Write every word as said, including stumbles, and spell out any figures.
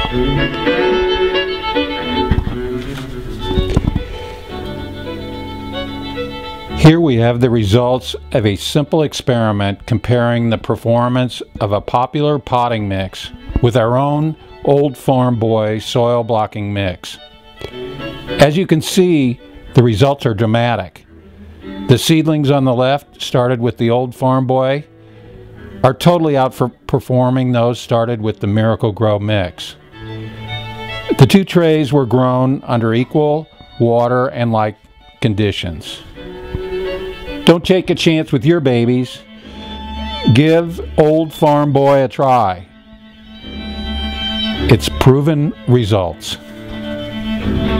Here we have the results of a simple experiment comparing the performance of a popular potting mix with our own Old Farm Boy soil blocking mix. As you can see, the results are dramatic. The seedlings on the left, started with the Old Farm Boy, are totally outperforming those started with the Miracle-Gro mix. The two trays were grown under equal water and light conditions. Don't take a chance with your babies. Give Old Farm Boy a try. It's proven results.